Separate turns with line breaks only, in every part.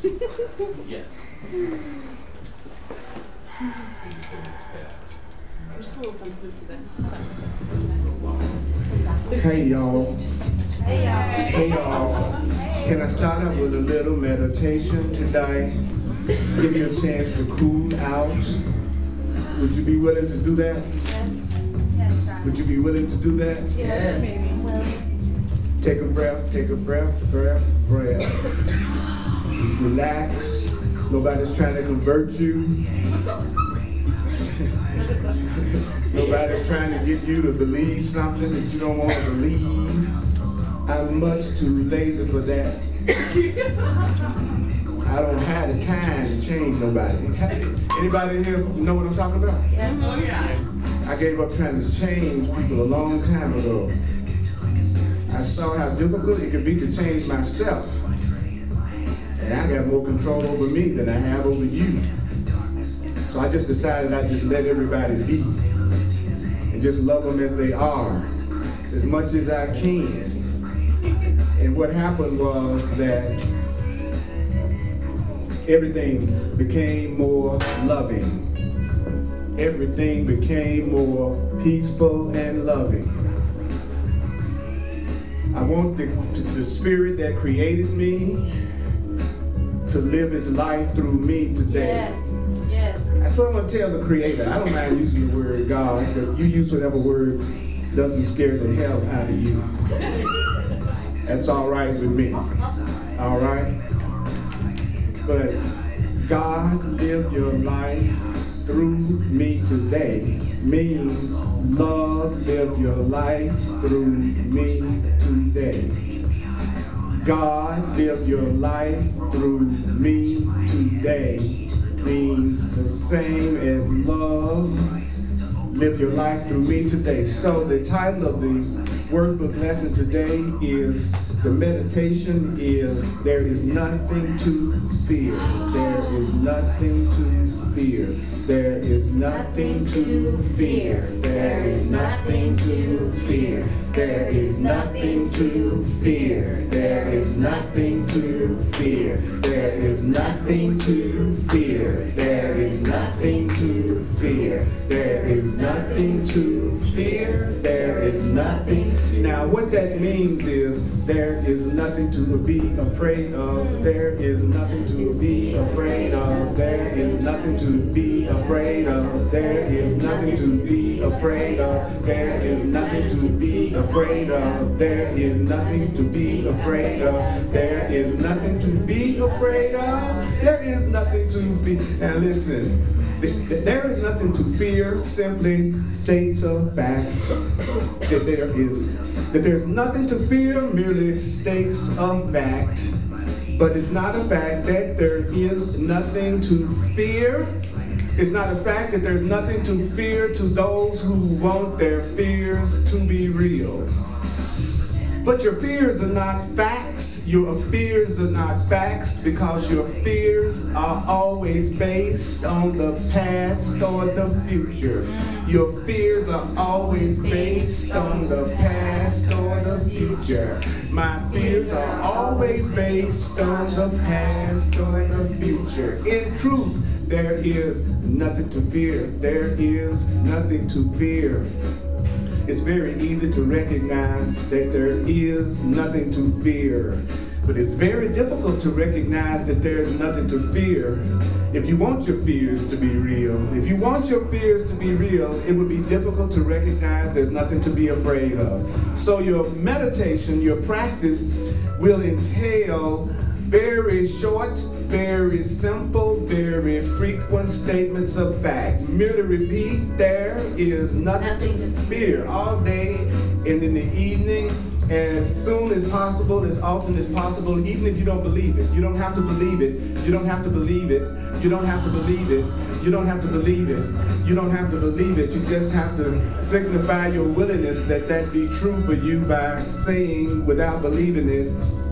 Yes.
We're just a little sensitive to the sound.
Hey y'all.
Hey y'all.
Hey y'all. Can I start out with a little meditation today? Give you a chance to cool out. Would you be willing to do that?
Yes. Yes, John.
Would you be willing to do that?
Yes. Maybe.
Take a breath, breath. Relax. Nobody's trying to convert you. Nobody's trying to get you to believe something that you don't want to believe. I'm much too lazy for that. I don't have the time to change nobody. Anybody in here know what I'm talking about?
Yes. Oh, yeah.
I gave up trying to change people a long time ago. I saw how difficult it could be to change myself. And I got more control over me than I have over you. So I just decided I'd just let everybody be and just love them as they are, as much as I can. And what happened was that everything became more loving. Everything became more peaceful and loving. I want the spirit that created me to live his life through me today.
Yes. Yes.
That's what I'm going to tell the Creator. I don't mind using the word God, but you use whatever word doesn't scare the hell out of you. That's all right with me. All right? But God, live your life through me today means love, live your life through me today. God, live your life through me today means the same as love, live your life through me today. So the title of the workbook lesson today is, the meditation is, there is nothing to fear. There is nothing to fear. There is nothing to fear. There is nothing to fear. There is nothing to fear. There is nothing to fear. There is nothing to fear. There is nothing to fear. There is nothing to fear. There is nothing. Now what that means is there is nothing to be afraid of. There is nothing to be afraid of. There is nothing to be afraid of. There is nothing to be afraid of. There is nothing to be afraid of. There is nothing to be afraid of. There is nothing to be afraid of. There is nothing to be. Now listen, there is nothing to fear, simply states a fact that there's nothing to fear, merely states a fact. But it's not a fact that there is nothing to fear. It's not a fact that there's nothing to fear to those who want their fears to be real. But your fears are not facts. Your fears are not facts because your fears are always based on the past or the future. Your fears are always based on the past or the future. My fears are always based on the past or the future. In truth, there is nothing to fear. There is nothing to fear. It's very easy to recognize that there is nothing to fear. But it's very difficult to recognize that there's nothing to fear if you want your fears to be real. If you want your fears to be real, it would be difficult to recognize there's nothing to be afraid of. So your meditation, your practice will entail very short, very simple, very frequent statements of fact. Merely repeat, there is nothing to fear all day and in the evening, as soon as possible, as often as possible, even if you don't believe it. You don't have to believe it. You don't have to believe it. You don't have to believe it. You don't have to believe it. You don't have to believe it. You just have to signify your willingness that that be true for you by saying, without believing it,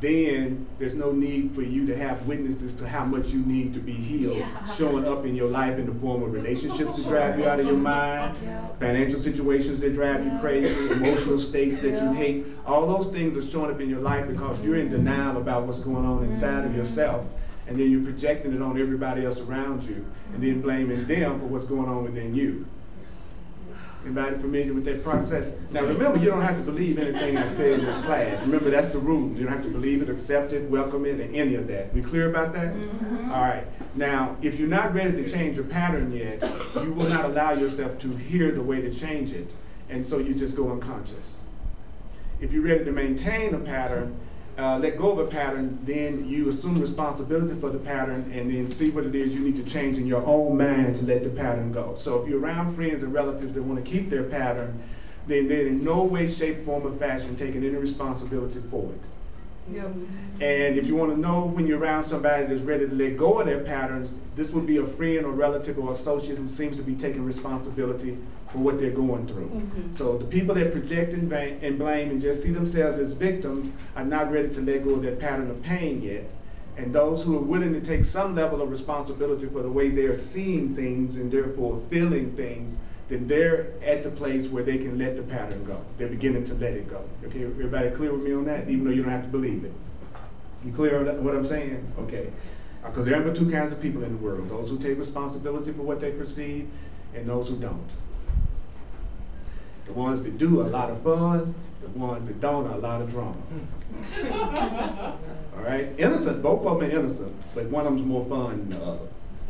then there's no need for you to have witnesses to how much you need to be healed showing up in your life in the form of relationships that drive you out of your mind, financial situations that drive you crazy, emotional states that you hate. All those things are showing up in your life because you're in denial about what's going on inside of yourself, and then you're projecting it on everybody else around you and then blaming them for what's going on within you. Anybody familiar with that process? Now remember, you don't have to believe anything I say in this class. Remember, that's the rule. You don't have to believe it, accept it, welcome it, and any of that. We clear about that? All right. Now, if you're not ready to change your pattern yet, you will not allow yourself to hear the way to change it, and so you just go unconscious. If you're ready to maintain a pattern, let go of a pattern, then you assume responsibility for the pattern and then see what it is you need to change in your own mind to let the pattern go. So if you're around friends and relatives that want to keep their pattern, then they're in no way, shape, form, or fashion taking any responsibility for it.
Yep.
And if you want to know when you're around somebody that's ready to let go of their patterns, this would be a friend or relative or associate who seems to be taking responsibility for what they're going through. So the people that project and blame and just see themselves as victims are not ready to let go of that pattern of pain yet. And those who are willing to take some level of responsibility for the way they're seeing things and therefore feeling things, then they're at the place where they can let the pattern go. They're beginning to let it go. Okay, everybody clear with me on that? Even though you don't have to believe it. You clear on what I'm saying? Okay. Because there are but two kinds of people in the world. Those who take responsibility for what they perceive and those who don't. The ones that do are a lot of fun, the ones that don't are a lot of drama. All right? Innocent, both of them are innocent, but one of them's more fun than the other.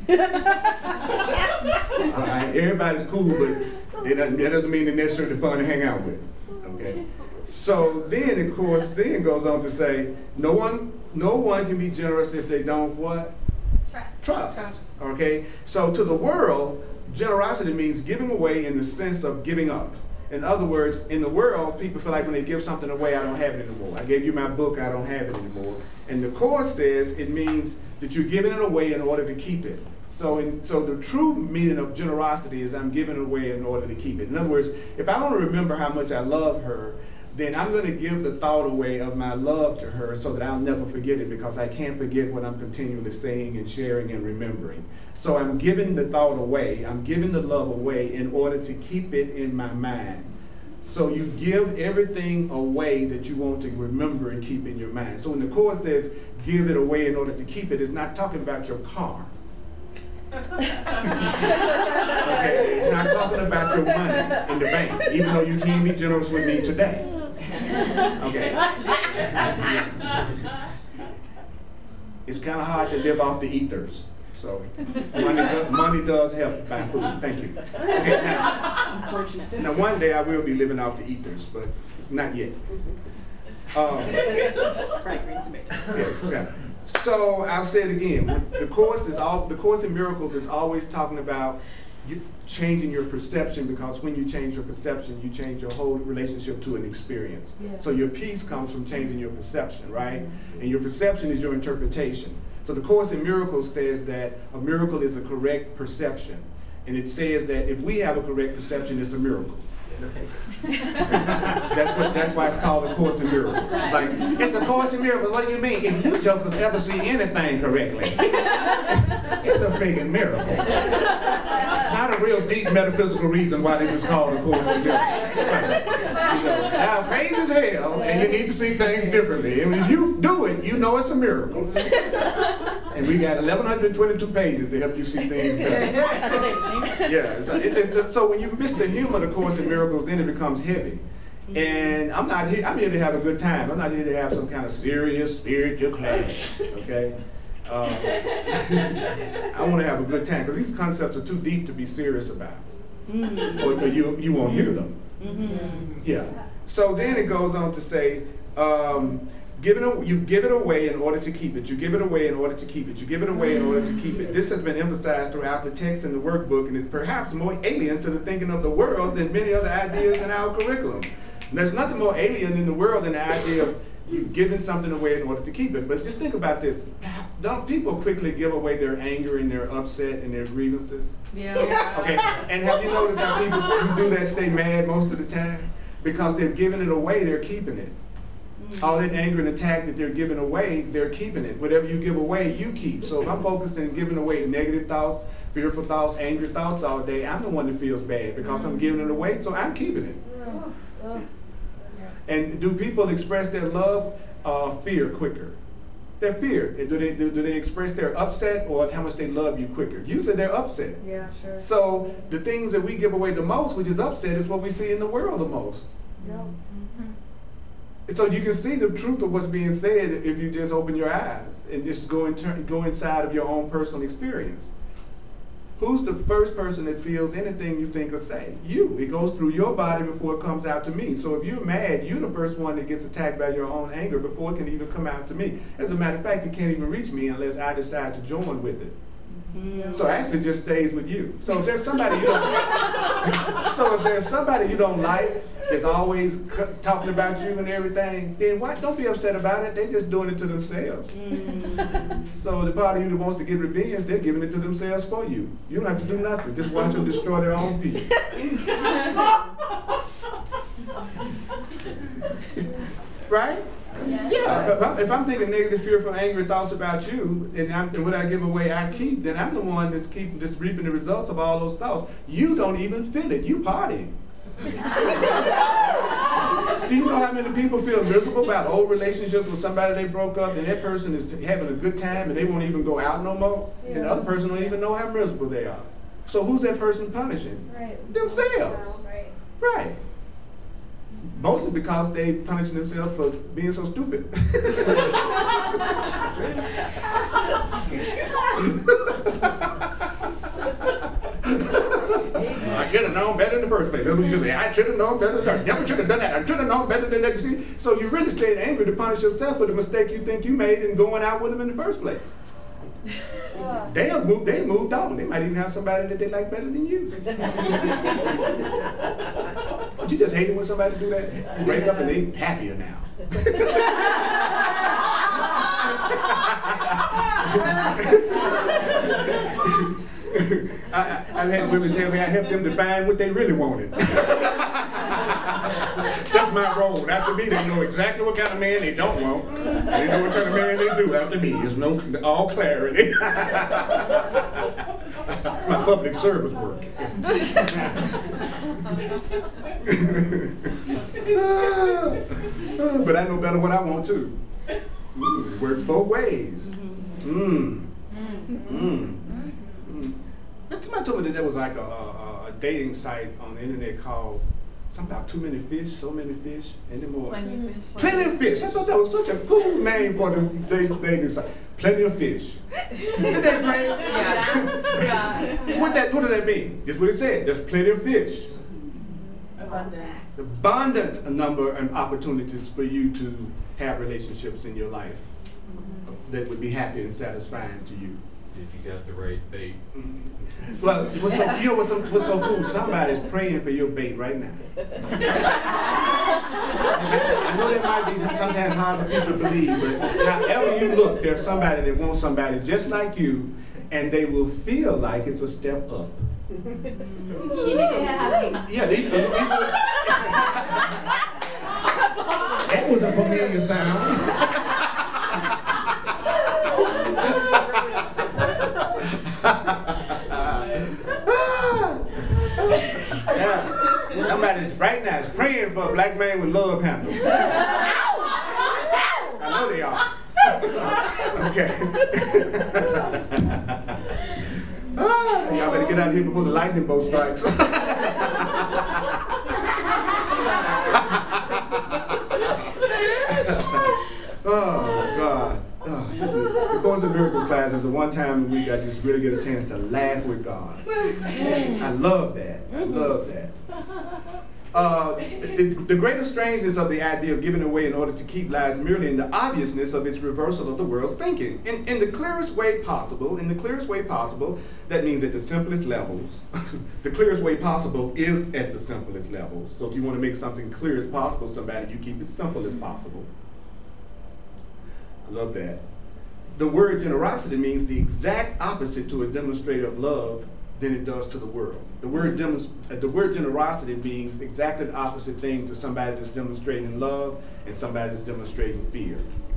All right? Everybody's cool, but that doesn't mean they're necessarily fun to hang out with. Okay? So then, of course, then goes on to say, no one can be generous if they don't what? Trust. Okay? So to the world, generosity means giving away in the sense of giving up. In other words, in the world, people feel like when they give something away, I don't have it anymore. I gave you my book, I don't have it anymore. And the Course says it means that you're giving it away in order to keep it. So the true meaning of generosity is I'm giving it away in order to keep it. In other words, if I want to remember how much I love her, then I'm going to give the thought away of my love to her so that I'll never forget it, because I can't forget what I'm continually saying and sharing and remembering. So I'm giving the thought away, I'm giving the love away in order to keep it in my mind. So you give everything away that you want to remember and keep in your mind. So when the Course says give it away in order to keep it, it's not talking about your car. Okay, it's not talking about your money in the bank, even though you can be generous with me today. Okay. It's kind of hard to live off the ethers. So money does help buy food. Thank you. Okay, now one day I will be living off the ethers, but not yet. Yeah. So I'll say it again. The Course in Miracles is always talking about you changing your perception, because when you change your perception, you change your whole relationship to an experience. Yeah. So your peace comes from changing your perception, right? And your perception is your interpretation. So the Course in Miracles says that a miracle is a correct perception. And it says that if we have a correct perception, it's a miracle. That's why it's called a Course in Miracles. It's like, it's a Course in Miracles. What do you mean? If you jokers ever see anything correctly, it's a freaking miracle. It's not a real deep metaphysical reason why this is called a Course in Miracles. Now, praise is hell, and you need to see things differently. And when you do it, you know it's a miracle. And we got 1,122 pages to help you see things better. Yeah. So when you miss the humor of the Course in Miracles, then it becomes heavy. And I'm here to have a good time. I'm not here to have some kind of serious spiritual class. Okay. I want to have a good time, because these concepts are too deep to be serious about, or you won't hear them. Yeah. So then it goes on to say, you give it away in order to keep it. You give it away in order to keep it. You give it away in order to keep it. This has been emphasized throughout the text in the workbook, and is perhaps more alien to the thinking of the world than many other ideas in our curriculum. And there's nothing more alien in the world than the idea of you giving something away in order to keep it. But just think about this. Don't people quickly give away their anger and their upset and their grievances? Yeah. Okay. And have you noticed how people who do that stay mad most of the time? Because they're giving it away, they're keeping it. All that anger and attack that they're giving away, they're keeping it. Whatever you give away, you keep. So if I'm focused on giving away negative thoughts, fearful thoughts, angry thoughts all day, I'm the one that feels bad because I'm giving it away, so I'm keeping it. And do people express their love, fear quicker? Their fear. Do they express their upset or how much they love you quicker? Usually they're upset.
Yeah, sure.
So the things that we give away the most, which is upset, is what we see in the world the most.
Yeah.
And so you can see the truth of what's being said if you just open your eyes and just go inside of your own personal experience. Who's the first person that feels anything you think or say? You. It goes through your body before it comes out to me. So if you're mad, you're the first one that gets attacked by your own anger before it can even come out to me. As a matter of fact, it can't even reach me unless I decide to join with it. So actually it just stays with you. So if there's somebody you don't like that's always talking about you and everything, then don't be upset about it. They're just doing it to themselves. So the part of you that wants to get revenge, they're giving it to themselves for you. You don't have to do nothing. Just watch them destroy their own peace. Right? Yeah, if I'm thinking negative, fearful, angry thoughts about you, and what I give away I keep, then I'm the one that's reaping the results of all those thoughts. You don't even feel it. You party. Do you know how many people feel miserable about old relationships with somebody they broke up, and that person is having a good time and they won't even go out no more? Yeah. And the other person don't even know how miserable they are. So who's that person punishing?
Right.
Themselves. Right. Mostly because they punishing themselves for being so stupid. I should have known better in the first place. That's what you say. I should have known better. I never should have done that. I should have known better than that. See? So you really stayed angry to punish yourself for the mistake you think you made in going out with them in the first place. They moved on. They might even have somebody that they like better than you. Don't you just hate it when somebody do that? You break up and they happier now. I've had women tell me I helped them define what they really wanted. That's my role. After me, they know exactly what kind of man they don't want. They know what kind of man they do after me. There's all clarity. It's my public service work. But I know better what I want too. It works both ways. Somebody told me that there was like a dating site on the internet called something about too many fish, so many fish, and then more.
Plenty of fish.
Plenty of fish. I thought that was such a cool name for the dating site. Plenty of fish. Isn't that great?
Yeah.
What does that mean? Just what it said. There's plenty of fish.
Abundance.
Abundant number and opportunities for you to have relationships in your life that would be happy and satisfying to you.
If you got the right bait.
Well, what's so cool? Somebody's praying for your bait right now. I know that might be sometimes hard for people to believe, but however you look, there's somebody that wants somebody just like you, and they will feel like it's a step up. Yeah, that was a familiar sound. Yeah. Somebody's right now is praying for a black man with love handles. I know they are. Okay. Y'all better get out of here before the lightning bolt strikes. Oh, God. The Course in Miracles class is the one time a week I just really get a chance to laugh with God. I love that. I love that. The greatest strangeness of the idea of giving away in order to keep lies merely in the obviousness of its reversal of the world's thinking. In the clearest way possible, that means at the simplest levels. The clearest way possible is at the simplest levels. So if you want to make something clear as possible to somebody, you keep it simple as possible. I love that. The word generosity means the exact opposite to a demonstrator of love than it does to the world. The word generosity means exactly the opposite thing to somebody that's demonstrating love and somebody that's demonstrating fear.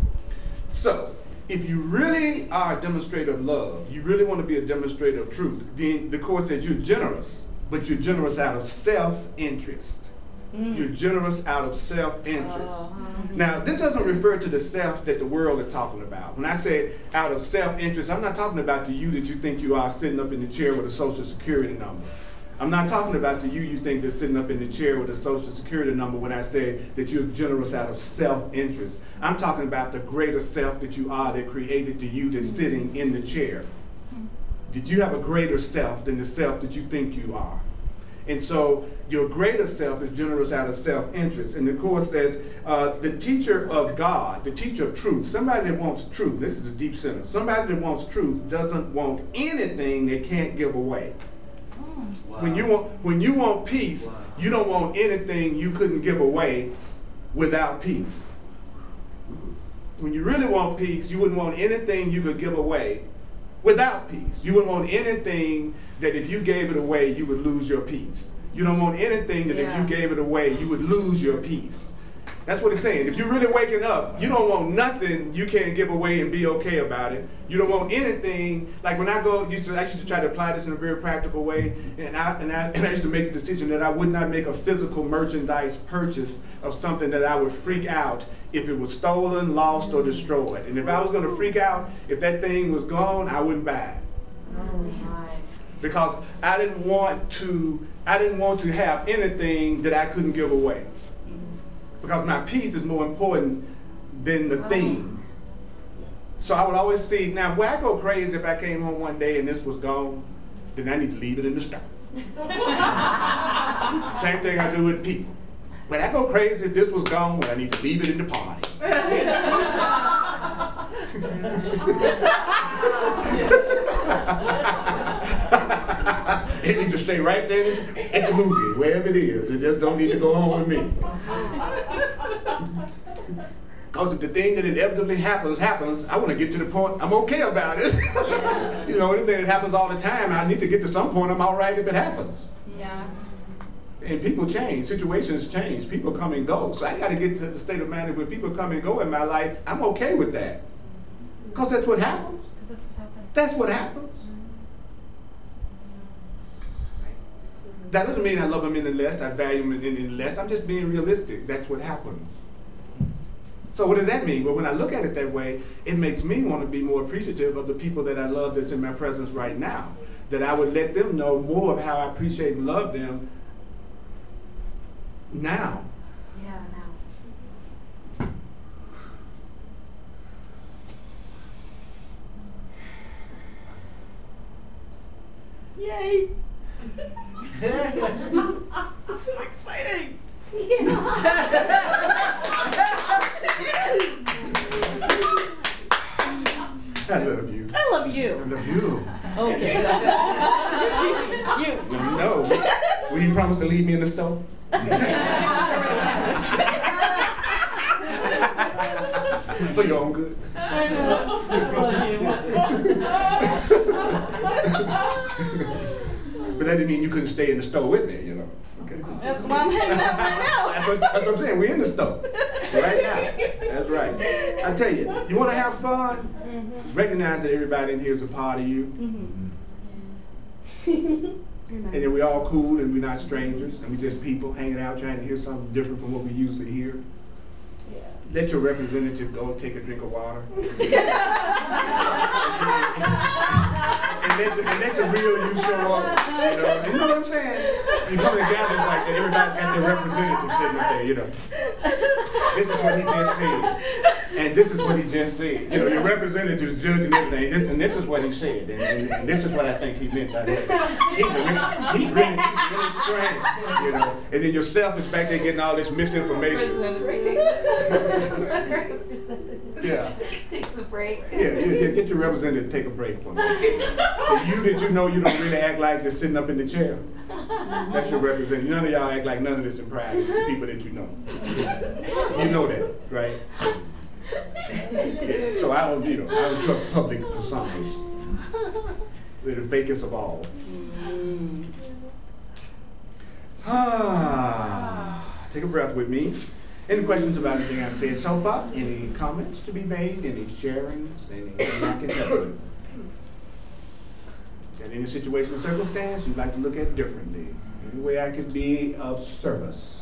So, if you really are a demonstrator of love, you really want to be a demonstrator of truth, then the Course says you're generous, but you're generous out of self-interest. You're generous out of self-interest. Now, this doesn't refer to the self that the world is talking about. When I say out of self-interest, I'm not talking about the you that you think you are sitting up in the chair with a social security number. I'm not talking about the you think that's sitting up in the chair with a social security number when I say that you're generous out of self-interest. I'm talking about the greater self that you are that created the you that's sitting in the chair. Did you have a greater self than the self that you think you are? And so your greater self is generous out of self-interest. And the Course says, the teacher of God, the teacher of truth, somebody that wants truth, this is a deep sentence, somebody that wants truth doesn't want anything they can't give away. Wow. When you want peace, wow, you don't want anything you couldn't give away without peace. When you really want peace, you wouldn't want anything you could give away without peace. You wouldn't want anything that if you gave it away, you would lose your peace. You don't want anything that if you gave it away, you would lose your peace. That's what it's saying. If you're really waking up, you don't want nothing you can't give away and be okay about it. You don't want anything, like when I used to try to apply this in a very practical way, and I used to make the decision that I would not make a physical merchandise purchase of something that I would freak out if it was stolen, lost, or destroyed. And if I was going to freak out, if that thing was gone, I wouldn't buy it.
Oh my.
Because I didn't want to have anything that I couldn't give away. Because my peace is more important than the thing. So I would always see, now would I go crazy if I came home one day and this was gone? Then I need to leave it in the store. Same thing I do with people. When I go crazy if this was gone, well, I need to leave it in the party. It needs to stay right there at the movie, wherever it is. It just don't need to go home with me. Because if the thing that inevitably happens, I want to get to the point I'm okay about it. You know, anything that happens all the time, I need to get to some point I'm all right if it happens.
Yeah.
And people change, situations change, people come and go. So I got to get to the state of mind when people come and go in my life, I'm okay with that. Because that's what happens. That's what happens. That doesn't mean I love them any less, I value them any less. I'm just being realistic. That's what happens. So what does that mean? Well, when I look at it that way, it makes me want to be more appreciative of the people that I love that's in my presence right now. That I would let them know more of how I appreciate and love them now.
Yeah, now.
Yay! It's so exciting!
I love you.
I love you.
I love you.
Okay. You're juicy cute.
No. Will you promise to leave me in the stove? For your own good.
I know. I love you.
But that didn't mean you couldn't stay in the stove with me, you know. Okay.
Well, I'm heading out right now.
That's what I'm saying. We're in the stove right now. That's right. I tell you, you want to have fun? Recognize that everybody in here is a part of you. And then we're all cool and we're not strangers and we're just people hanging out trying to hear something different from what we usually hear. Let your representative go take a drink of water. and let the real you show up. You know what I'm saying? You come to gatherings like that, everybody's got their representative sitting up there, you know. This is what he just said. And this is what he just said. You know, your representative is judging everything. This is what he said. And this is what I think he meant by that. He's really strange, you know. And then yourself is back there getting all this misinformation. Yeah.
Takes a break.
Yeah, get your representative to take a break for me. And you that you know you don't really act like just sitting up in the chair. That's your representative. None of y'all act like none of this in private, the people that you know. You know that, right? Yeah. So I don't trust public personas. They're the fakest of all. Take a breath with me. Any questions about anything I said so far? Any comments to be made? Any sharings? Anything I can help with? Got any situation or circumstance you'd like to look at differently? Any way I can be of service?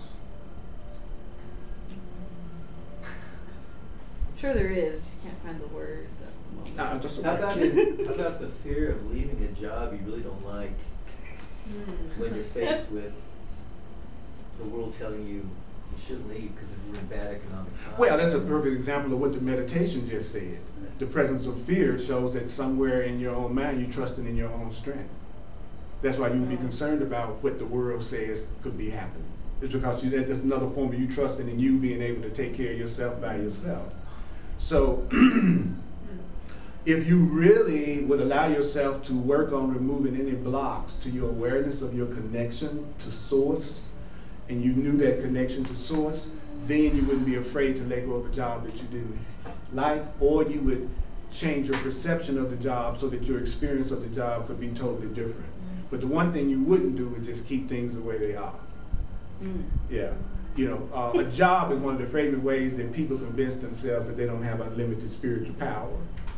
I'm sure there is, just can't find the words at the moment.
Just
How about the fear of leaving a job you really don't like when you're faced with the world telling you shouldn't leave because we're in bad economic times?
Well, that's a perfect example of what the meditation just said. The presence of fear shows that somewhere in your own mind you're trusting in your own strength. That's why you would be concerned about what the world says could be happening. It's because that's another form of you trusting in you being able to take care of yourself by yourself. So if you really would allow yourself to work on removing any blocks to your awareness of your connection to source, and you knew that connection to source, then you wouldn't be afraid to let go of a job that you didn't like, or you would change your perception of the job so that your experience of the job could be totally different. But the one thing you wouldn't do is just keep things the way they are. Yeah. You know, a job is one of the favorite ways that people convince themselves that they don't have unlimited spiritual power.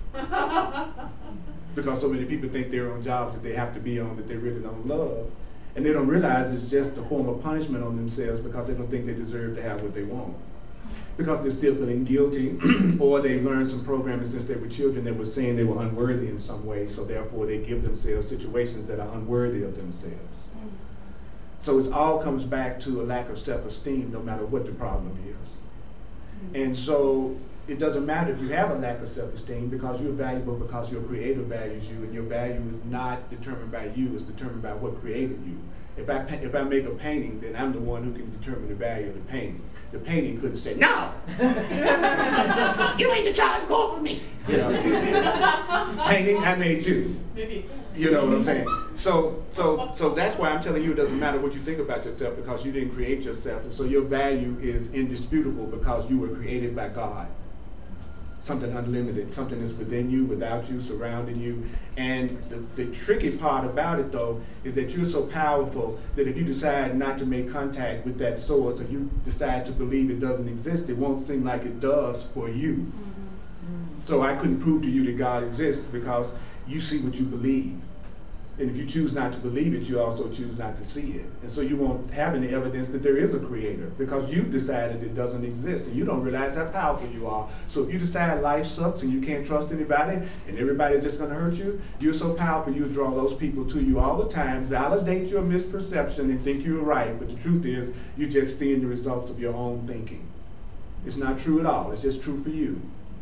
Because so many people think they're on jobs that they have to be on that they really don't love. And they don't realize it's just a form of punishment on themselves because they don't think they deserve to have what they want. Because they're still feeling guilty, or they've learned some programming since they were children that was saying they were unworthy in some way, so therefore they give themselves situations that are unworthy of themselves. So it all comes back to a lack of self-esteem no matter what the problem is. And so it doesn't matter if you have a lack of self-esteem because you're valuable because your creator values you, and your value is not determined by you, it's determined by what created you. If I make a painting, then I'm the one who can determine the value of the painting. The painting couldn't say, no! You need to charge more for me! You know, painting, I made you.
Maybe.
You know what I'm saying? So that's why I'm telling you it doesn't matter what you think about yourself because you didn't create yourself. And so your value is indisputable because you were created by God. Something unlimited, something that's within you, without you, surrounding you. And the tricky part about it, though, is that you're so powerful that if you decide not to make contact with that source, or you decide to believe it doesn't exist, it won't seem like it does for you. So I couldn't prove to you that God exists because you see what you believe. And if you choose not to believe it, you also choose not to see it. And so you won't have any evidence that there is a creator because you've decided it doesn't exist and you don't realize how powerful you are. So if you decide life sucks and you can't trust anybody and everybody's just going to hurt you, you're so powerful you draw those people to you all the time, validate your misperception and think you're right. But the truth is you're just seeing the results of your own thinking. It's not true at all. It's just true for you.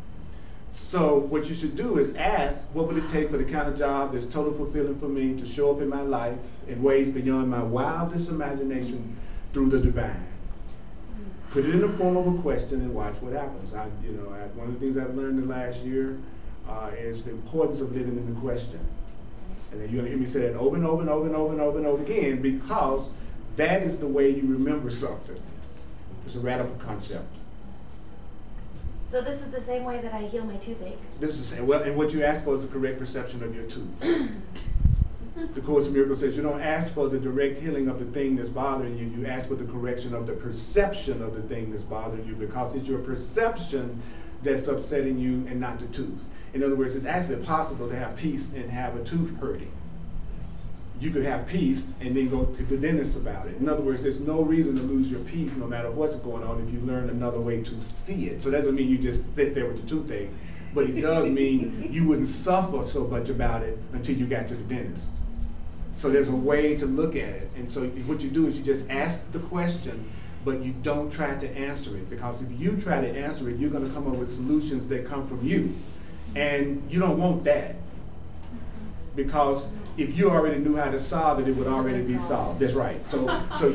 So what you should do is ask, what would it take for the kind of job that's totally fulfilling for me to show up in my life in ways beyond my wildest imagination through the divine? Put it in the form of a question and watch what happens. One of the things I've learned in the last year is the importance of living in the question. And then you're going to hear me say that over and over and over and over and over and over again because that is the way you remember something. It's a radical concept.
So this is the same way that I heal my toothache.
This is the same. Well, and what you ask for is the correct perception of your tooth. The Course in Miracles says you don't ask for the direct healing of the thing that's bothering you. You ask for the correction of the perception of the thing that's bothering you because it's your perception that's upsetting you and not the tooth. In other words, it's actually possible to have peace and have a tooth hurting. You could have peace and then go to the dentist about it. In other words, there's no reason to lose your peace no matter what's going on if you learn another way to see it. So that doesn't mean you just sit there with the toothache, but it does mean you wouldn't suffer so much about it until you got to the dentist. So there's a way to look at it. And so what you do is you just ask the question, but you don't try to answer it. Because if you try to answer it, you're going to come up with solutions that come from you. And you don't want that. Because if you already knew how to solve it, it would already be solved. That's right. So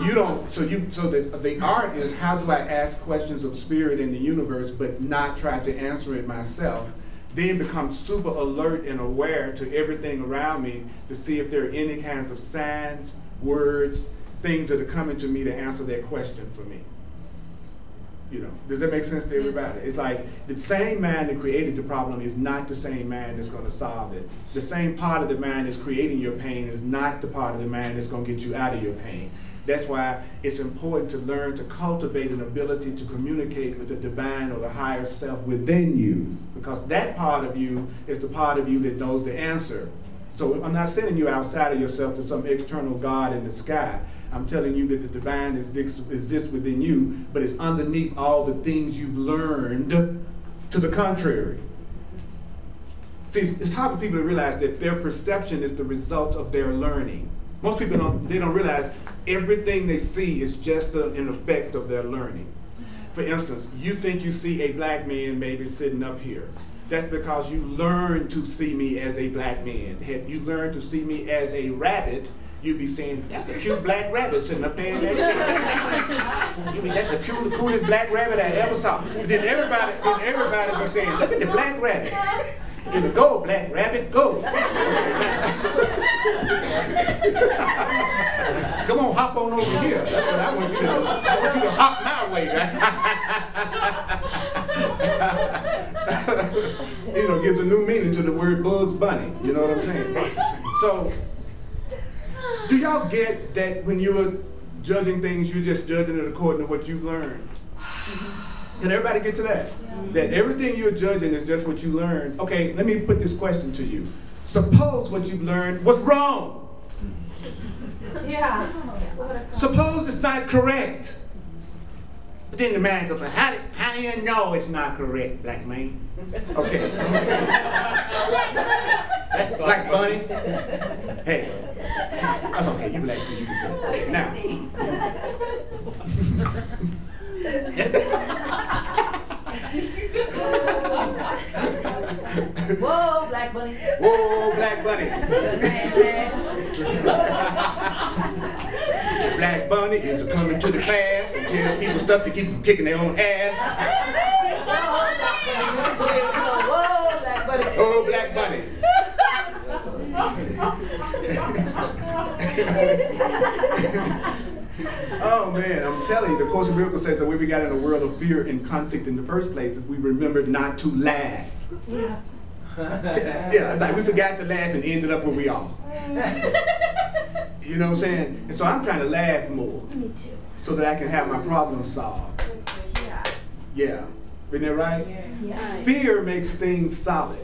the art is how do I ask questions of spirit in the universe, but not try to answer it myself. Then become super alert and aware to everything around me to see if there are any kinds of signs, words, things that are coming to me to answer that question for me. You know, does that make sense to everybody? It's like the same mind that created the problem is not the same mind that's going to solve it. The same part of the mind that's creating your pain is not the part of the mind that's going to get you out of your pain. That's why it's important to learn to cultivate an ability to communicate with the divine or the higher self within you, because that part of you is the part of you that knows the answer. So I'm not sending you outside of yourself to some external God in the sky. I'm telling you that the divine exists within you, but it's underneath all the things you've learned to the contrary. See, it's hard for people to realize that their perception is the result of their learning. Most people don't realize everything they see is just an effect of their learning. For instance, you think you see a black man maybe sitting up here. That's because you learned to see me as a black man. Had you learned to see me as a rabbit, you'd be saying, that's a cute black rabbit sitting up there in that chair. You'd be, that's the coolest black rabbit I ever saw. But then everybody be saying, look at the black rabbit. You know, go, black rabbit, go. Come on, hop on over here. That's what I want you to do. I want you to hop my way, right? You know, gives a new meaning to the word Bugs Bunny. You know what I'm saying? So, do y'all get that when you're judging things, you're just judging it according to what you've learned? Can everybody get to that? Yeah. That everything you're judging is just what you learned. Okay, let me put this question to you. Suppose what you've learned was wrong.
Yeah.
Suppose it's not correct. But then the man goes, how do you know it's not correct, black man? Okay, I'm gonna tell you. Black bunny. Hey, that's okay, you black too, you can say it. Okay, now.
Whoa, black bunny.
Whoa, black bunny. Black bunny is coming to the class and tell people stuff to keep them kicking their own ass.
Whoa, black bunny.
Oh, black bunny. Oh man, I'm telling you, the Course in Miracles says the way we got in a world of fear and conflict in the first place is we remembered not to laugh.
Yeah.
Yeah, it's like we forgot to laugh and ended up where we are. You know what I'm saying? And so I'm trying to laugh more.
Me too.
So that I can have my problem solved.
Yeah.
Yeah. Isn't that right?
Yeah.
Fear makes things solid.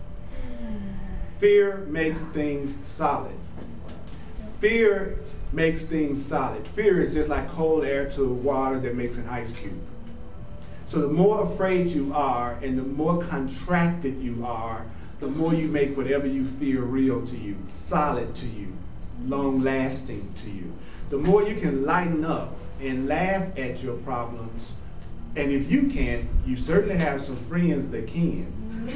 Fear makes things solid. Fear makes things solid. Fear is just like cold air to water that makes an ice cube. So the more afraid you are and the more contracted you are, the more you make whatever you fear real to you, solid to you, long-lasting to you. The more you can lighten up and laugh at your problems, and if you can't, you certainly have some friends that can.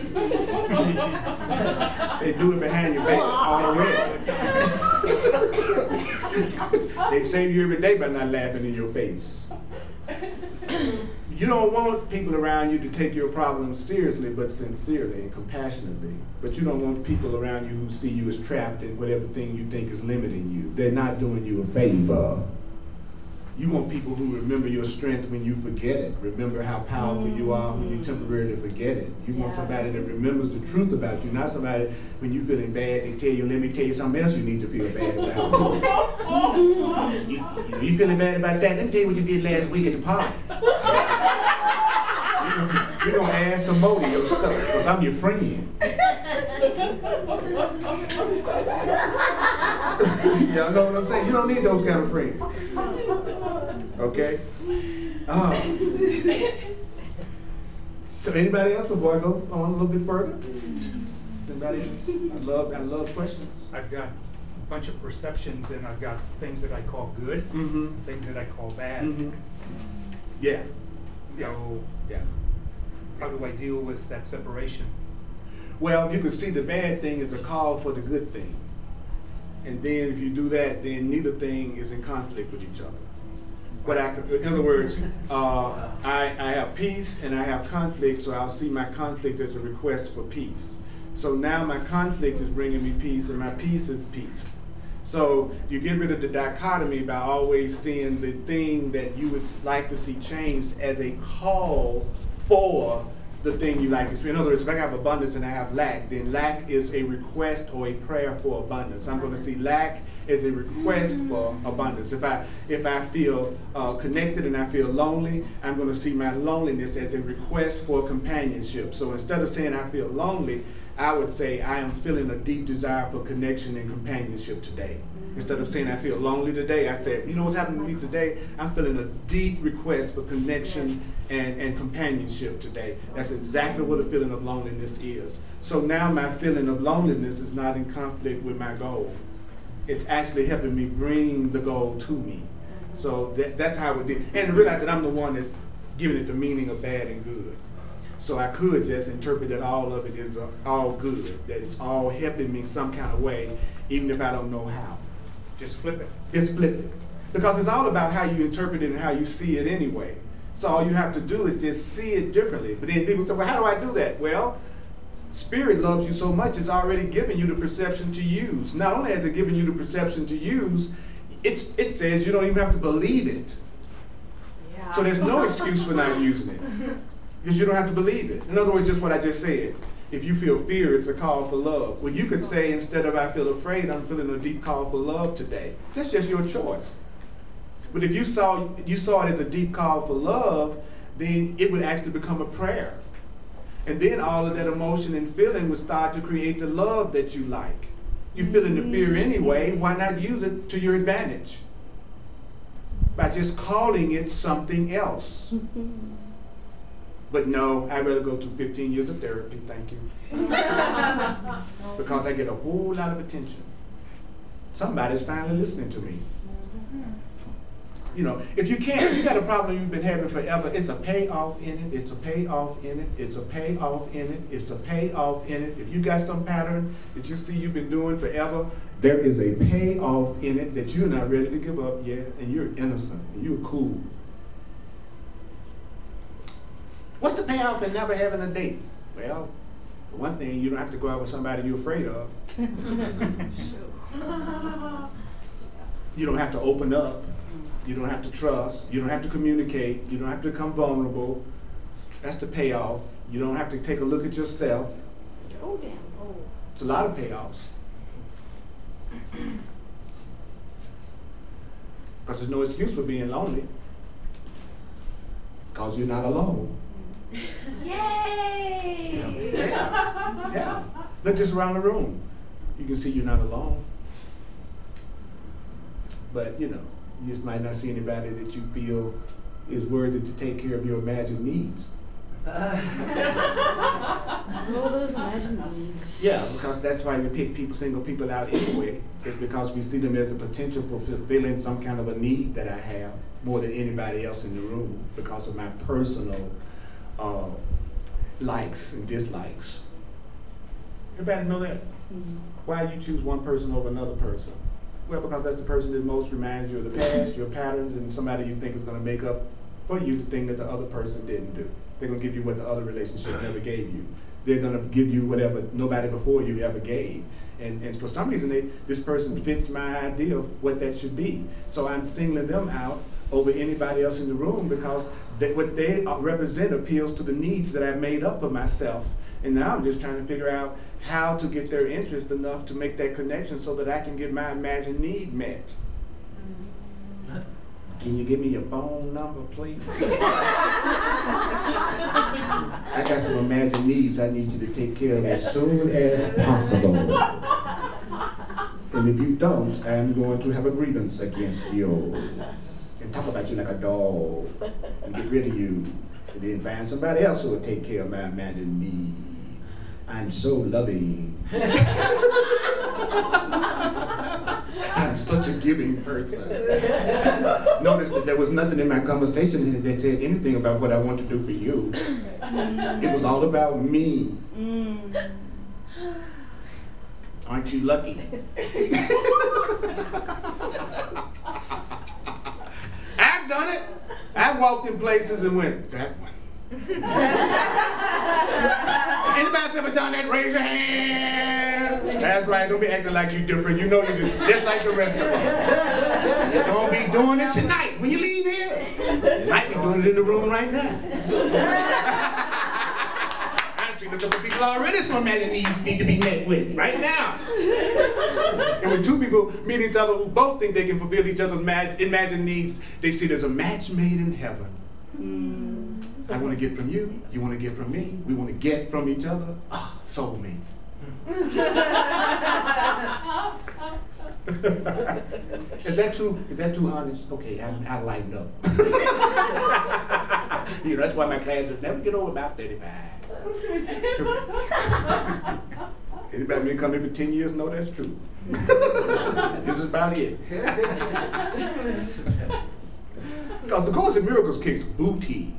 They do it behind your back already. They save you every day by not laughing in your face. You don't want people around you to take your problems seriously, but sincerely and compassionately. But you don't want people around you who see you as trapped in whatever thing you think is limiting you. They're not doing you a favor. You want people who remember your strength when you forget it. Remember how powerful you are when you temporarily forget it. You want somebody that remembers the truth about you, not somebody when you're feeling bad, they tell you, let me tell you something else you need to feel bad about. You feeling bad about that? Let me tell you what you did last week at the party. You're going to add some more to your stuff because I'm your friend. Y'all know what I'm saying? You don't need those kind of friends. Okay? So anybody else before I go on a little bit further? Anybody else? I love questions.
I've got a bunch of perceptions, and I've got things that I call good, things that I call bad.
Yeah.
So,
yeah.
How do I deal with that separation?
Well, you can see the bad thing is a call for the good thing. And then if you do that, then neither thing is in conflict with each other. But in other words, I have peace and I have conflict, so I'll see my conflict as a request for peace. So now my conflict is bringing me peace, and my peace is peace. So you get rid of the dichotomy by always seeing the thing that you would like to see changed as a call for the thing you like to experience. In other words, if I have abundance and I have lack, then lack is a request or a prayer for abundance. I'm going to see lack as a request for abundance. If I feel connected and I feel lonely, I'm going to see my loneliness as a request for companionship. So instead of saying I feel lonely, I would say I am feeling a deep desire for connection and companionship today. Instead of saying I feel lonely today, I said, you know what's happening to me today? I'm feeling a deep request for connection and companionship today. That's exactly what a feeling of loneliness is. So now my feeling of loneliness is not in conflict with my goal. It's actually helping me bring the goal to me. So that's how it did. And to realize that I'm the one that's giving it the meaning of bad and good. So I could just interpret that all of it is all good, that it's all helping me some kind of way, even if I don't know how.
Just flip it.
Just flip it. Because it's all about how you interpret it and how you see it anyway. So all you have to do is just see it differently. But then people say, well, how do I do that? Well, Spirit loves you so much, it's already given you the perception to use. Not only has it given you the perception to use, it says you don't even have to believe it.
Yeah.
So there's no excuse for not using it. Because you don't have to believe it. In other words, just what I just said. If you feel fear, it's a call for love. Well, you could say, instead of I feel afraid, I'm feeling a deep call for love today. That's just your choice. But if you saw it as a deep call for love, then it would actually become a prayer. And then all of that emotion and feeling would start to create the love that you like. You're feeling the fear anyway, why not use it to your advantage? By just calling it something else. But no, I'd rather go through 15 years of therapy, thank you. Because I get a whole lot of attention. Somebody's finally listening to me. You know, if you got a problem you've been having forever, it's a payoff in it, it's a payoff in it, it's a payoff in it, it's a payoff in it. If you got some pattern that you see you've been doing forever, there is a payoff in it that you're not ready to give up yet, and you're innocent, and you're cool. What's the payoff in never having a date? Well, for one thing, you don't have to go out with somebody you're afraid of. You don't have to open up. You don't have to trust. You don't have to communicate. You don't have to become vulnerable. That's the payoff. You don't have to take a look at yourself.
Oh, damn. Oh.
It's a lot of payoffs. Because there's no excuse for being lonely. Because you're not alone.
Yay!
Yeah. Look just around the room. You can see you're not alone. But, you know, you just might not see anybody that you feel is worthy to take care of your imagined needs.
All those imagined needs.
Yeah, because that's why we pick single people out anyway. It's because we see them as a potential for fulfilling some kind of a need that I have more than anybody else in the room because of my personal likes and dislikes. Everybody know that?
Mm-hmm.
Why do you choose one person over another person? Well, because that's the person that most reminds you of the past, your patterns, and somebody you think is going to make up for you the thing that the other person didn't do. They're going to give you what the other relationship never gave you. They're going to give you whatever nobody before you ever gave. And for some reason, this person fits my idea of what that should be. So I'm singling them out over anybody else in the room because what they represent appeals to the needs that I've made up for myself. And now I'm just trying to figure out how to get their interest enough to make that connection so that I can get my imagined need met. Can you give me your phone number, please? I got some imagined needs I need you to take care of as soon as possible. And if you don't, I'm going to have a grievance against you. And talk about you like a dog. And get rid of you. And then find somebody else who will take care of my imagined need. I'm so loving. I'm such a giving person. Notice that there was nothing in my conversation that said anything about what I want to do for you. It was all about me. Aren't you lucky? I've done it. I walked in places and went, that one. Anybody's ever done that? Raise your hand. That's right. Don't be acting like you different. You know you just like the rest of us. You don't be doing it tonight when you leave here. You might be doing it in the room right now. I've seen a couple people already. Some imagined needs need to be met with right now. And when two people meet each other who both think they can fulfill each other's imagined needs, they see there's a match made in heaven. I want to get from you. You want to get from me. We want to get from each other. Ah, soulmates. Is that too honest? Okay, I lighten up. You know, that's why my classes never get over about 35. Anybody been coming for 10 years know that's true. This is about it. Because the Course in Miracles kicks booty.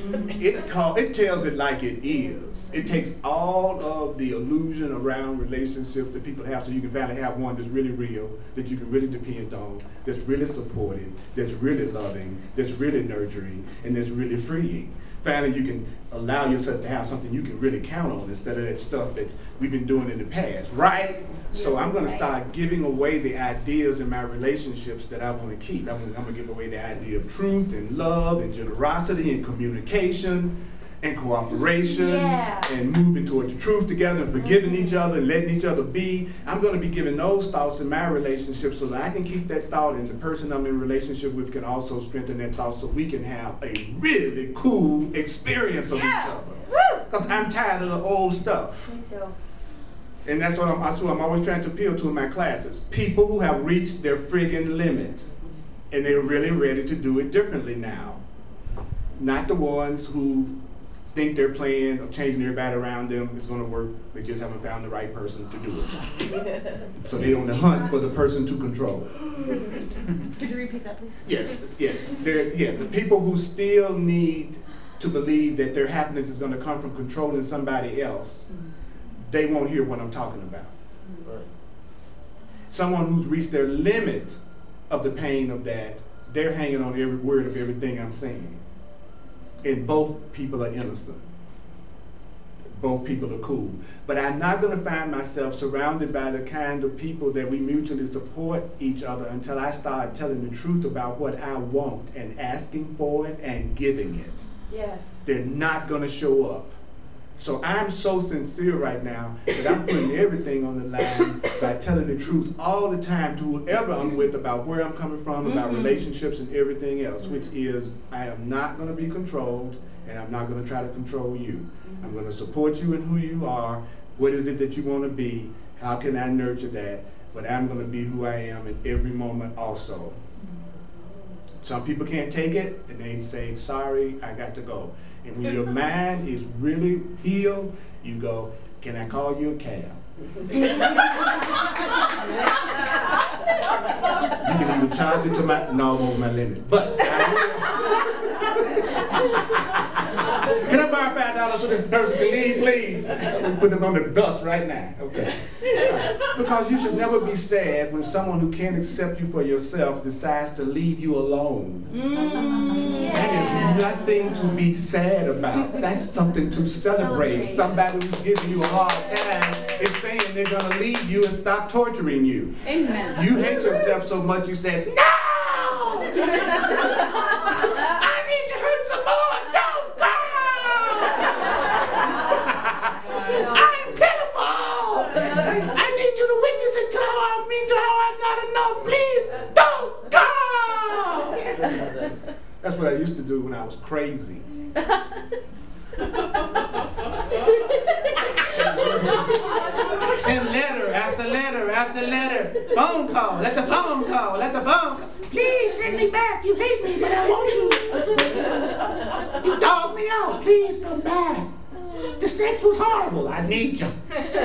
It tells it like it is. It takes all of the illusion around relationships that people have so you can finally have one that's really real, that you can really depend on, that's really supportive, that's really loving, that's really nurturing, and that's really freeing. Finally, you can allow yourself to have something you can really count on instead of that stuff that we've been doing in the past, right? So I'm going to start giving away the ideas in my relationships that I want to keep. I'm going to give away the idea of truth and love and generosity and communication and cooperation and moving toward the truth together and forgiving each other and letting each other be. I'm going to be giving those thoughts in my relationship so that I can keep that thought and the person I'm in relationship with can also strengthen that thought so we can have a really cool experience of each other. Because I'm tired of the old stuff.
Me too.
And that's what I'm always trying to appeal to in my classes. People who have reached their friggin' limit and they're really ready to do it differently now. Not the ones who think their plan of changing everybody around them is going to work. They just haven't found the right person to do it. So they're on the hunt for the person to control.
Could you repeat that, please?
Yes. The people who still need to believe that their happiness is going to come from controlling somebody else, they won't hear what I'm talking about.
Right.
Someone who's reached their limit of the pain of that, they're hanging on every word of everything I'm saying. And both people are innocent. Both people are cool. But I'm not going to find myself surrounded by the kind of people that we mutually support each other until I start telling the truth about what I want and asking for it and giving it.
Yes.
They're not going to show up. So I'm so sincere right now that I'm putting everything on the line by telling the truth all the time to whoever I'm with about where I'm coming from, about relationships and everything else, which is I am not going to be controlled and I'm not going to try to control you. I'm going to support you in who you are. What is it that you want to be? How can I nurture that? But I'm going to be who I am in every moment also. Some people can't take it and they say, sorry, I got to go. And when your mind is really healed, you go, can I call you a cab? You can even charge it to my, no, I'm over my limit. But can I borrow $5 so this person can leave, please? We put them on the bus right now. Okay. Because you should never be sad when someone who can't accept you for yourself decides to leave you alone. That is nothing to be sad about. That's something to celebrate. Somebody who's giving you a hard time is saying they're going to leave you and stop torturing you.
Amen.
You hate yourself so much you said, no! I need to hurt some more. Don't go! I'm pitiful. I need you to witness it to how I'm mean to how I'm not enough. Please, don't go! That's what I used to do when I was crazy. Send letter after letter after letter. Phone call, let the phone call, let the phone call. Please take me back. You hate me, but I want you. You dog me out. Please come back. The sex was horrible. I need you.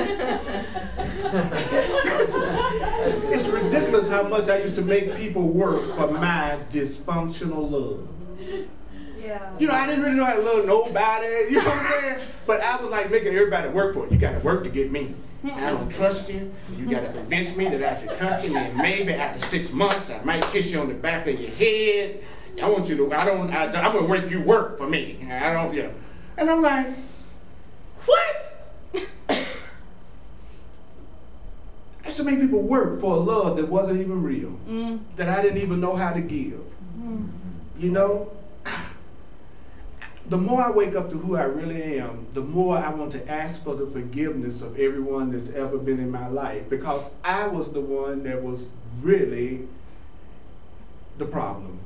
It's ridiculous how much I used to make people work for my dysfunctional love.
Yeah.
You know, I didn't really know how to love nobody, you know what I'm saying? But I was like making everybody work for it. You got to work to get me. I don't trust you. You got to convince me that I should trust you. And maybe after 6 months, I might kiss you on the back of your head. I want you to, I'm going to make you work for me. I don't, you know. And I'm like, what? so many people work for a love that wasn't even real, that I didn't even know how to give. You know, the more I wake up to who I really am, the more I want to ask for the forgiveness of everyone that's ever been in my life, because I was the one that was really the problem.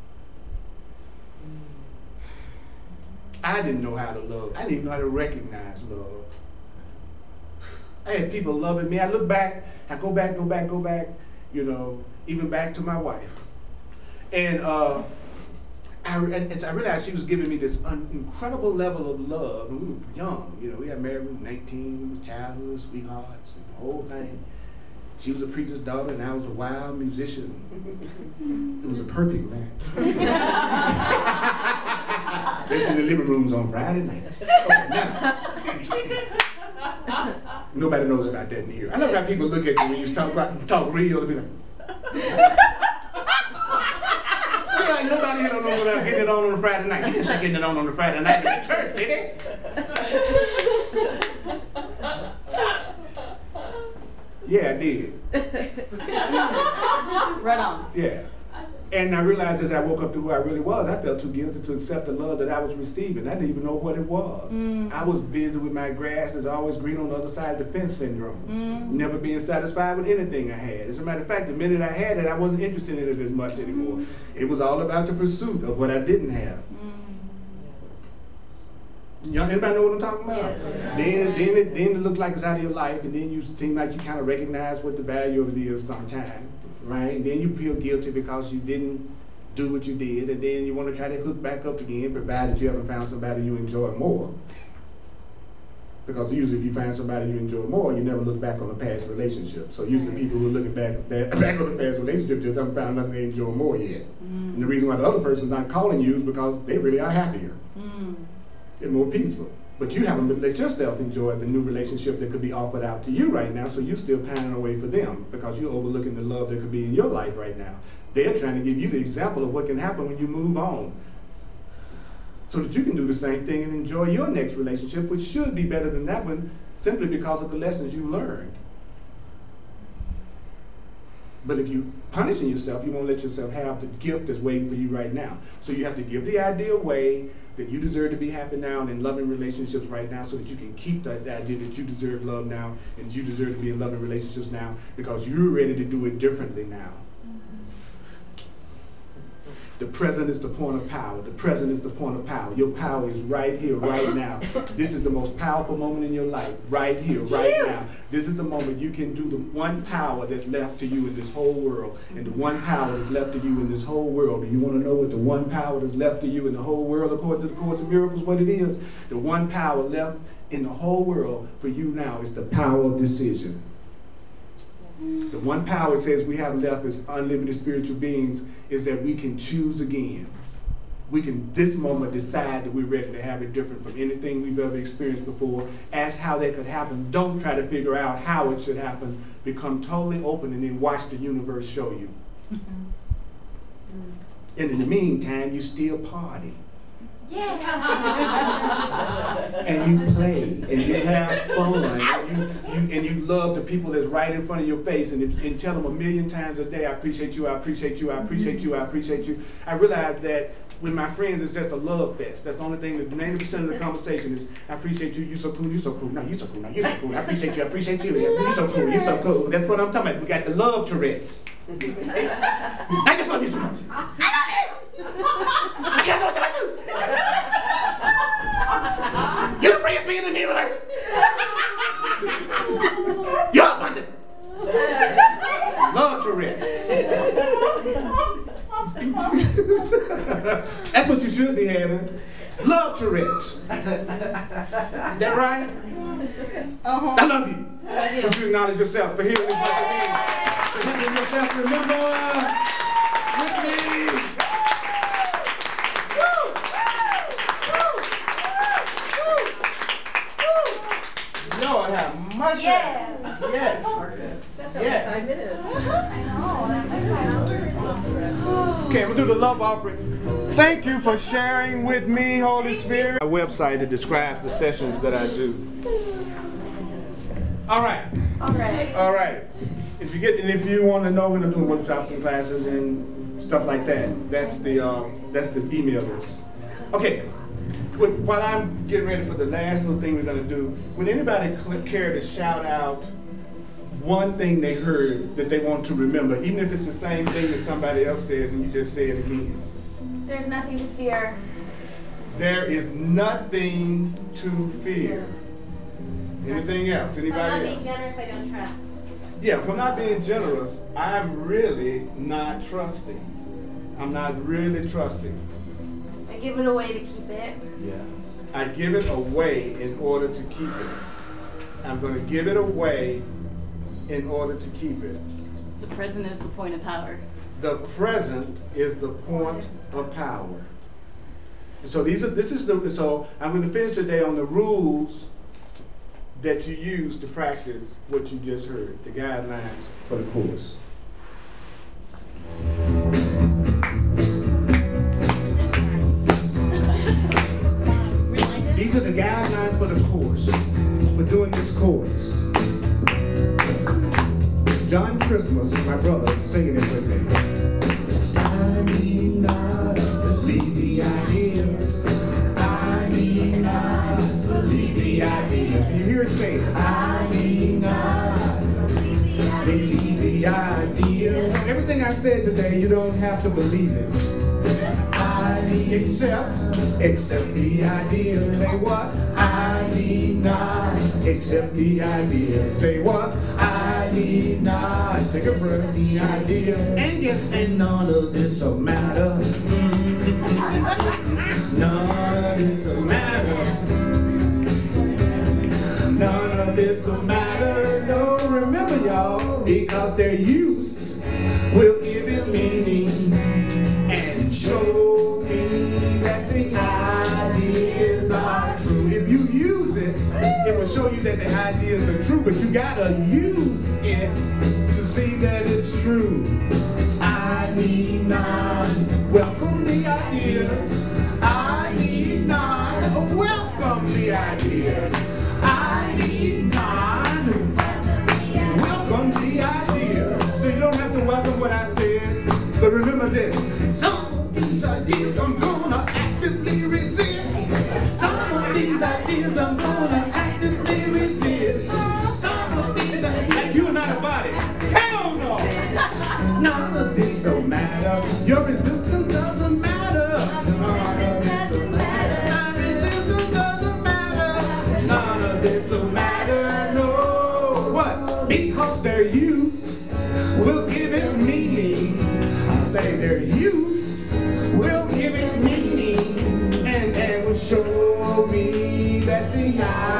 I didn't know how to love. I didn't even know how to recognize love. I had people loving me. I look back, I go back, you know, even back to my wife. And I realized she was giving me this incredible level of love. And we were young, you know, we got married when we were 19, we were childhood sweethearts, and the whole thing. She was a preacher's daughter, and I was a wild musician. It was a perfect match. That's in the living rooms on Friday night. Okay, now, nobody knows about that in here. I love how people look at you when you talk real. They'll be like, like nobody here don't know what I'm getting it on a Friday night. You didn't start getting it on a Friday night in the church, did it? Yeah, I did.
Right on.
Yeah. And I realized as I woke up to who I really was, I felt too guilty to accept the love that I was receiving. I didn't even know what it was. I was busy with my grass is always green on the other side of the fence syndrome. Never being satisfied with anything I had. As a matter of fact, the minute I had it, I wasn't interested in it as much anymore. It was all about the pursuit of what I didn't have. Y'all, anybody know what I'm talking about? Yes. Then it looked like it's out of your life, and then you seem like you kind of recognize what the value of it is sometimes, right? And then you feel guilty because you didn't do what you did, and then you want to try to hook back up again, provided you haven't found somebody you enjoy more. Because usually if you find somebody you enjoy more, you never look back on a past relationship. So usually people who are looking back on a past relationship just haven't found nothing they enjoy more yet. And the reason why the other person's not calling you is because they really are happier. And more peaceful. But you haven't let yourself enjoy the new relationship that could be offered out to you right now, so you're still pining away for them because you're overlooking the love that could be in your life right now. They're trying to give you the example of what can happen when you move on, so that you can do the same thing and enjoy your next relationship, which should be better than that one, simply because of the lessons you learned. But if you're punishing yourself, you won't let yourself have the gift that's waiting for you right now. So you have to give the idea away that you deserve to be happy now and in loving relationships right now, so that you can keep that idea that you deserve love now and you deserve to be in loving relationships now, because you're ready to do it differently now. The present is the point of power. The present is the point of power. Your power is right here, right now. This is the most powerful moment in your life, right here, right now. This is the moment you can do the one power that's left to you in this whole world. And the one power that's left to you in this whole world. Do you want to know what the one power that's left to you in the whole world, according to the Course of Miracles, what it is? The one power left in the whole world for you now is the power of decision. The one power it says we have left as unlimited spiritual beings is that we can choose again. We can this moment decide that we're ready to have it different from anything we've ever experienced before. Ask how that could happen. Don't try to figure out how it should happen. Become totally open and then watch the universe show you. And in the meantime, you still party.
Yeah.
And you play, and you have fun, and you love the people that's right in front of your face, and tell them 1,000,000 times a day, I appreciate you, I appreciate you, I appreciate you, I appreciate you. I realize that with my friends, it's just a love fest. That's the only thing, that 90% of the conversation is, I appreciate you, you so cool, you so cool, no, you so cool, no, you so cool, I appreciate you, you so cool, you so cool. That's what I'm talking about. We got the love Tourette's. I just love you so much. I can't so much about you. You're the freest being in the universe. You're abundant. Love Tourette's. That's what you should be having. Love Tourette's. That right? I love you. Would you acknowledge yourself for hearing this blessed being? For helping yourself remember with me. Lord have mercy.
Yeah.
Yes. Yes.
5 minutes.
Okay, we'll do the love offering. Thank you for sharing with me, Holy Spirit. My website that describes the sessions that I do. All right.
All right.
All right. If you want to know when I'm doing workshops and classes and stuff like that, that's the email list. Okay. While I'm getting ready for the last little thing we're going to do, would anybody care to shout out one thing they heard that they want to remember, even if it's the same thing that somebody else says and you just say it again?
There's nothing to fear.
There is nothing to fear. Anything else? Anybody
If I'm not
else?
being generous, I don't trust.
Yeah, if I'm not being generous, I'm really not trusting. I'm not really trusting.
I give it away to keep it.
Yes.
I give it away in order to keep it. I'm going to give it away in order to keep it.
The present is the point of power.
The present is the point of power. And so so I'm going to finish today on the rules that you use to practice what you just heard, the guidelines for the course. These are the guidelines for the course, for doing this course. John Christmas, my brother, is singing it with me. I need not believe the ideas. I need not believe the ideas. You hear it saying, I need not believe the ideas. Everything I said today, you don't have to believe it. Accept the ideas. Say what? I need not accept the ideas. Say what? I need not take a breath. The ideas. And yes, and none of this will matter. None of this will matter. None of this will matter. No, remember y'all, because their use will give it meaning and show me that the ideas are true. If you use it, it will show you that the ideas are true, but you gotta use it to see that it's true. I need not welcome the ideas. I need not welcome the ideas. I need not welcome the ideas. So you don't have to welcome what I said, but remember this. Some of these ideas I'm gonna actively resist. Some of these ideas I'm gonna actively resist. Some of these ideas, like you are not a body. Hell no! None of this will matter. Your resistance doesn't matter. None of this will matter. My resistance doesn't matter. None of this will matter. No. What? Because their use will give it meaning. I say their use will give it meaning and will show me that the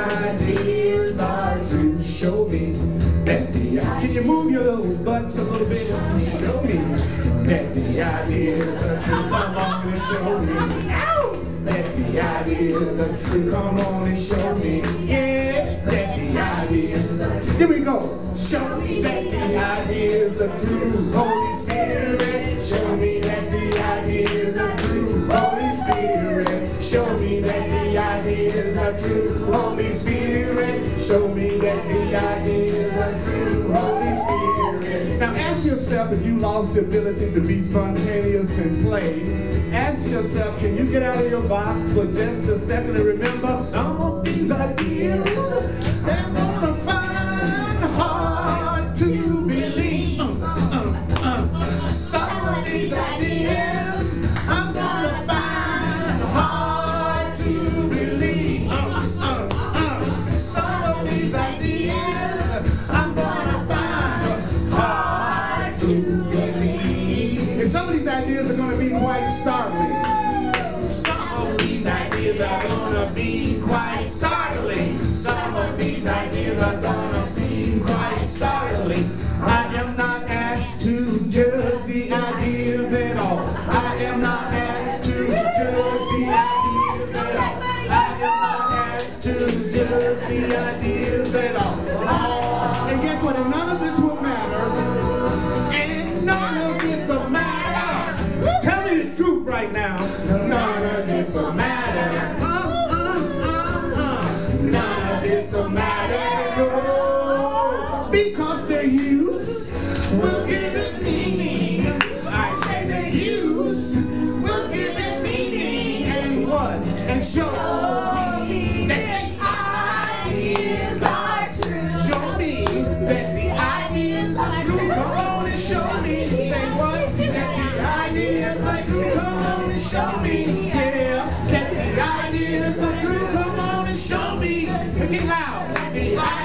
ideas are true. Show me that the ideas. Can you move your little butts a little bit? Show me that the ideas are true. Come on and show me. That the ideas are true. Come on and show me. Yeah, that the ideas are true. Here we go. Show me that the ideas are true. Holy Spirit, show me that the ideas are true. Holy Spirit, show me that the ideas are true. Holy Spirit, show me that the ideas are true. Holy Spirit. Now ask yourself, if you lost the ability to be spontaneous and play, ask yourself, can you get out of your box for just a second and remember some of these ideas they're gonna find hard to believe. Some of these ideas I'm gonna find hard to believe. Some of these ideas I'm gonna find hard to believe. And some of these ideas are gonna be quite startling. Some of these ideas are gonna be quite startling. Some of these ideas are gonna seem quite startling. I am not asked to judge the ideas at all. I am not asked to judge the ideas at all. I am not asked to judge the ideas at all. And guess what? And none of this will matter. And none of this will matter. Tell me the truth right now. None of this will matter. None of this will matter.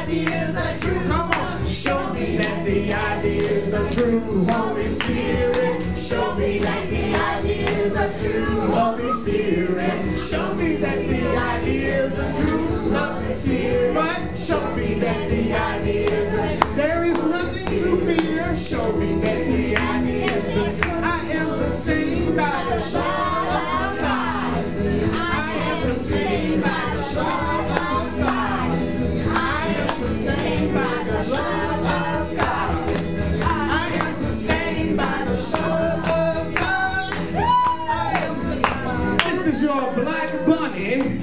ideas are true. Come on, show me that the ideas are true. Holy Spirit, show me that the ideas are true. Holy Spirit, show me that the ideas are true. Holy Spirit, show me that the ideas are true. There is nothing to fear. Show me that the ideas are true. I am sustained by the love of God. I am sustained by the love of God. I am sustained by the love of God. I am sustained by the love of God. I am sustained. This is your Black Bunny.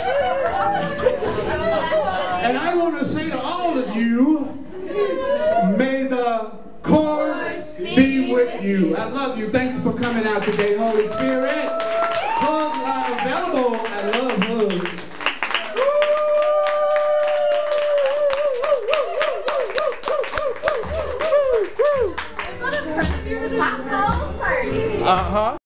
And I want to say to all of you, may the course be with you. I love you. Thanks for coming out today, Holy Spirit. Hugs are available. I love hugs.
It's not a friend of yours, it's a house party.
Uh-huh.